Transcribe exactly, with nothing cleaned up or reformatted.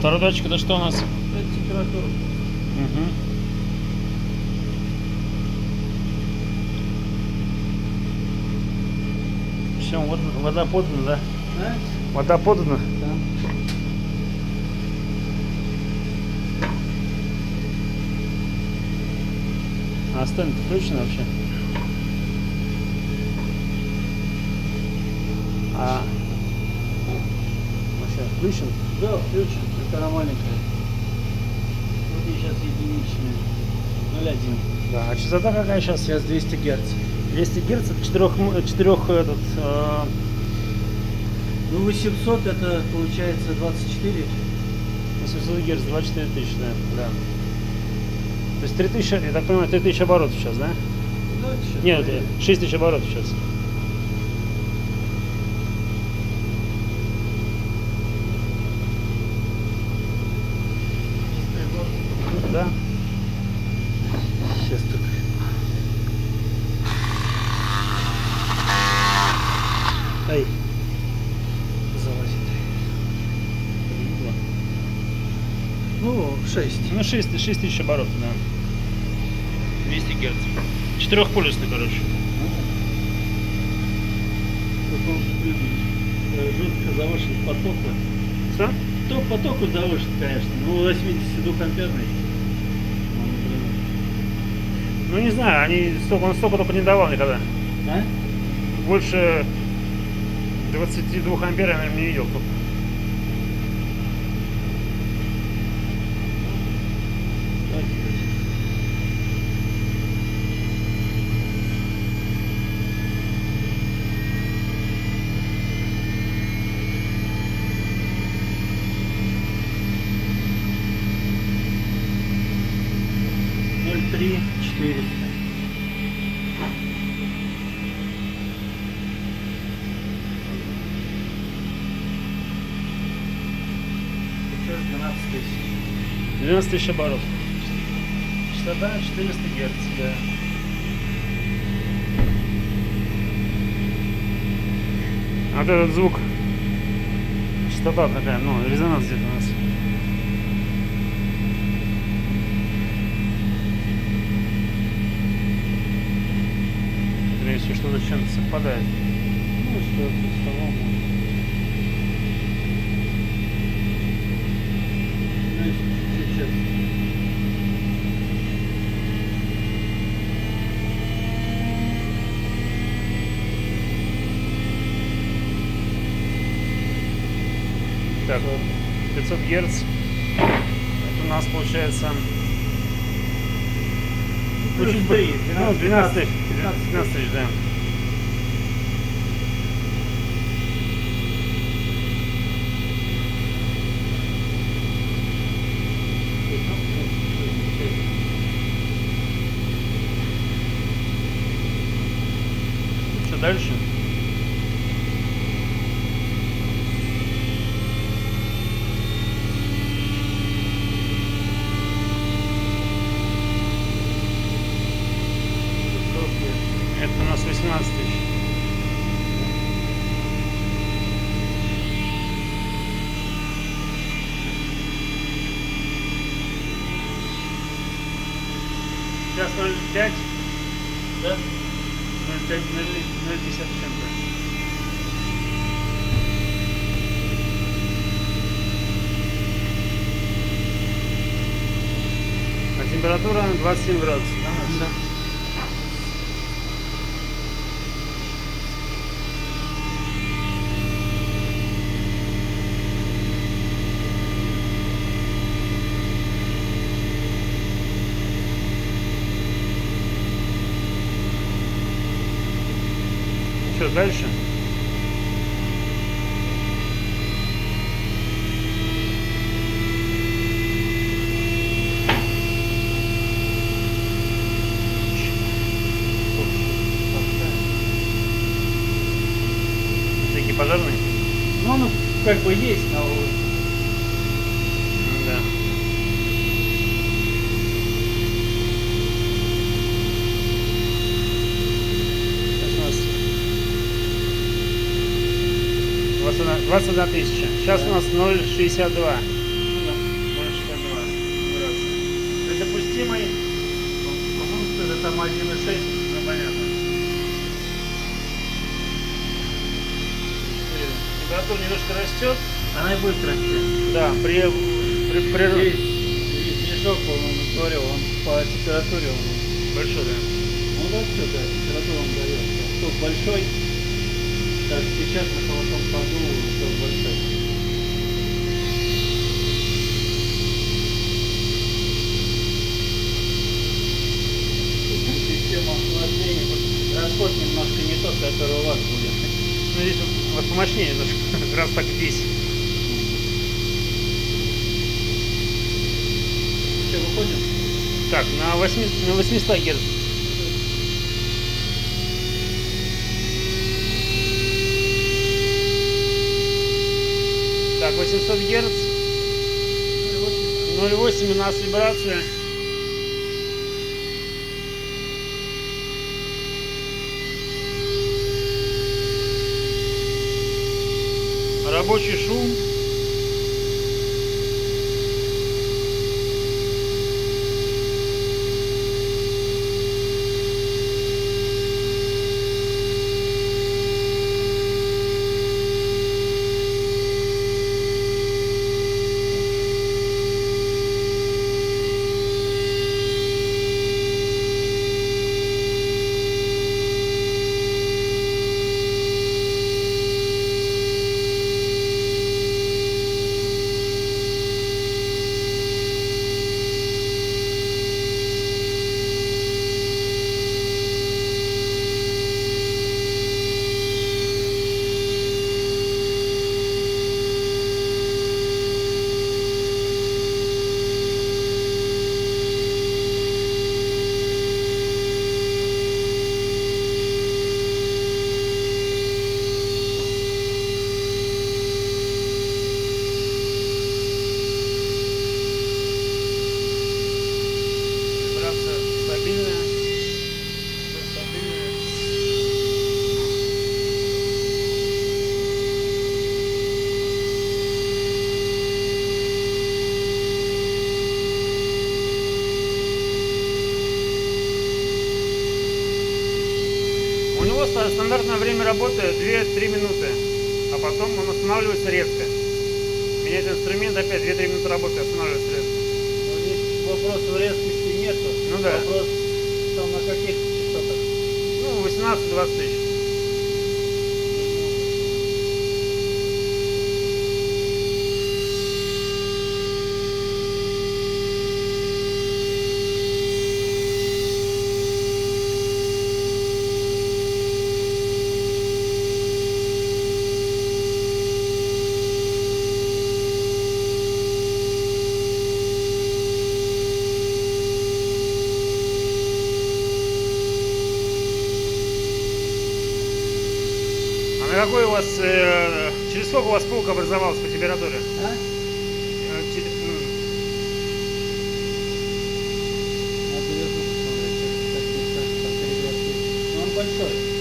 Второй датчик это что у нас? Это температура. Угу. Все, вот вода подана, да? А? Вода подана? Да. А стенд включен вообще? А вообще включен? Да, включен. Это она маленькая. Вот и сейчас единичная. ноль один. Да. А частота какая сейчас? Сейчас двести герц. двести герц, четырех, четырех этот. Э... Ну восемьсот это получается двадцать четыре. восемьсот герц, двадцать четыре тысячи, да. Да. То есть три тысячи, я так понимаю, три тысячи оборотов сейчас, да? Ну, это сейчас Нет, проверим. шесть тысяч оборотов сейчас. Да. Сейчас только. Эй. Залазит. Ну, шесть. Ну, шесть тысяч оборотов, да. двести герц. Четырехполюсный, короче. Как он любит. э, Жутко завышен потока. Что? То потоку завышен, конечно. Ну, восьмидесятидвухамперный. Ну, не знаю, они столько, он столько только не давал никогда. А? Больше двадцати двух ампер я, наверное, не видел. ноль три четыре. двенадцать тысяч. двенадцать тысяч оборотов. Частота четыреста герц, да. А вот этот звук. Частота такая, ну, резонанс где-то у нас. Если что-то с чем-то совпадает. Ну, что с того может. Ну, если чуть-чуть. Так, пятьсот герц. Это у нас получается. Ну, Плюс чуть три, бы- ну, двенадцать тысяч. двенадцать двенадцать тысяч, да. Что дальше? Это у нас восемнадцать тысяч. Сейчас ноль пять, Да? ноль пять, ноль пятьдесят чем-то. А температура двадцать семь градусов, да? у нас? Да. Что дальше? Всякие пожарные? Ну, оно как бы есть, но Да. двадцать одна тысяча. Сейчас Да. у нас ноль шестьдесят два. ну, да. один и шесть. Ну понятно. Температура немножко растет. Она и будет расти. Да, при, при, при... Здесь, здесь движок, он, он говорил, он по температуре он большой, да. ну да, все, да, температуру он дает. Ток большой, так сейчас на холодном ходу ток большой. Система охлаждения, расход немножко не тот, который у вас будет. Ну здесь вот, вот помощнее немножко, раз так весь. Что, выходим? Так, на, восемь, на восемьсот герц. Так, восемьсот герц. ноль восемь у нас вибрация. Рабочий шум. У него стандартное время работы две-три минуты, а потом он останавливается резко. Менять инструмент опять две-три минуты работы, останавливается резко. Но здесь вопросов резкости нету. Ну да. Вопрос там на каких частотах? Ну, восемнадцать-двадцать тысяч. А какой у вас, э, через сколько у вас паук образовался по температуре? А? Э, через, ну, Надо вверху посмотреть, как не так, как ребятки. Но он большой.